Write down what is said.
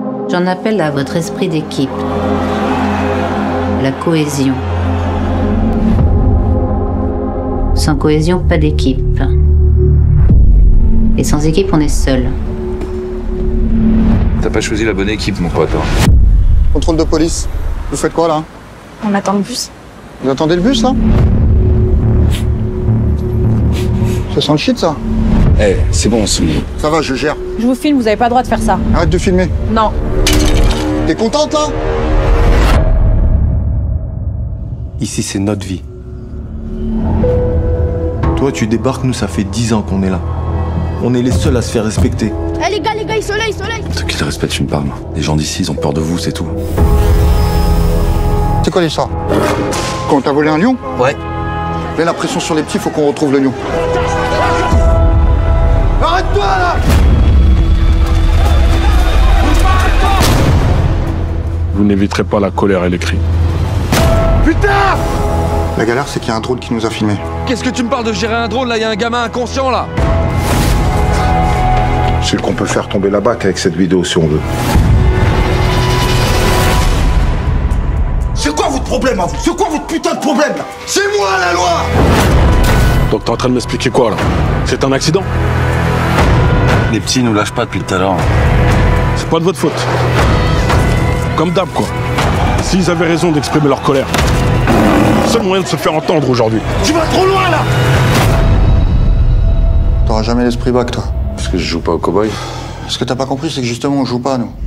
J'en appelle à votre esprit d'équipe, la cohésion. Sans cohésion, pas d'équipe. Et sans équipe, on est seul. T'as pas choisi la bonne équipe, mon pote. Contrôle de police. Vous faites quoi, là? On attend le bus. Vous attendez le bus, là? Ça sent le shit, ça? Eh, c'est bon, Soumi. Ça va, je gère. Je vous filme, vous avez pas le droit de faire ça. Arrête de filmer. Non. T'es contente, là? Ici, c'est notre vie. Toi, tu débarques, nous, ça fait 10 ans qu'on est là. On est les seuls à se faire respecter. Eh les gars, soleil! De quel respect tu me parles? Les gens d'ici, ils ont peur de vous, c'est tout. C'est quoi l'histoire? Quand t'as volé un lion? Ouais. Mets la pression sur les petits, faut qu'on retrouve le lion. Arrête-toi, là! Vous n'éviterez pas la colère et les cris. Putain! La galère, c'est qu'il y a un drone qui nous a filmés. Qu'est-ce que tu me parles de gérer un drone, là? Il y a un gamin inconscient, là. C'est qu'on peut faire tomber la bac avec cette vidéo si on veut. C'est quoi votre problème, à vous? C'est quoi votre putain de problème, là? C'est moi, la loi! Donc t'es en train de m'expliquer quoi, là? C'est un accident? Les petits nous lâchent pas depuis tout à l'heure. C'est pas de votre faute. Comme d'hab, quoi. S'ils avaient raison d'exprimer leur colère, seul moyen de se faire entendre aujourd'hui. Tu vas trop loin, là! T'auras jamais l'esprit bac, toi. Parce que je joue pas au cow-boy. Ce que t'as pas compris, c'est que justement, on joue pas, nous.